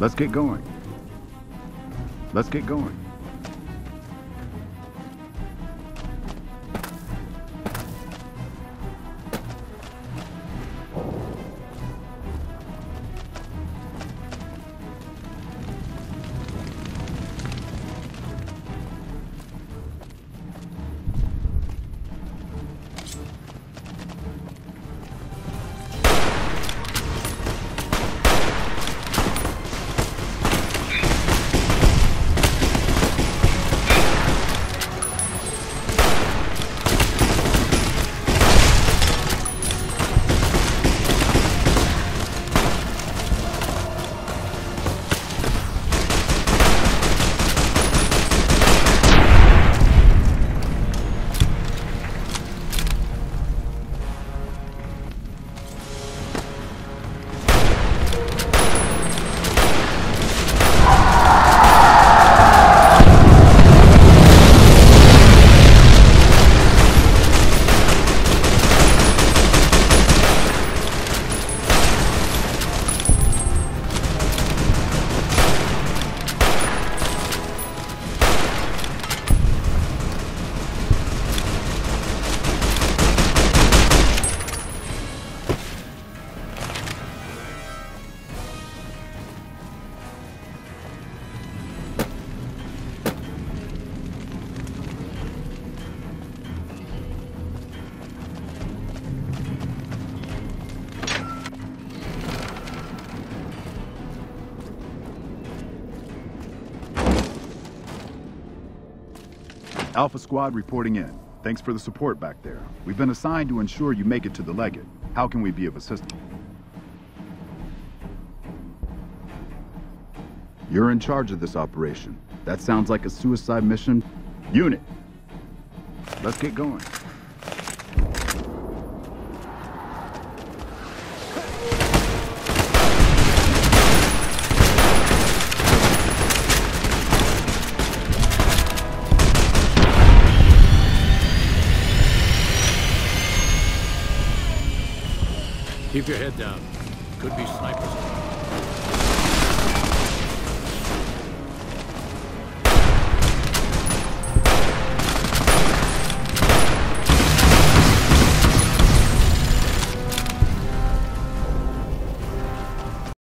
Let's get going. Let's get going. Alpha Squad reporting in. Thanks for the support back there. We've been assigned to ensure you make it to the Legate. How can we be of assistance? You're in charge of this operation. That sounds like a suicide mission. Unit, let's get going. Keep your head down. Could be snipers.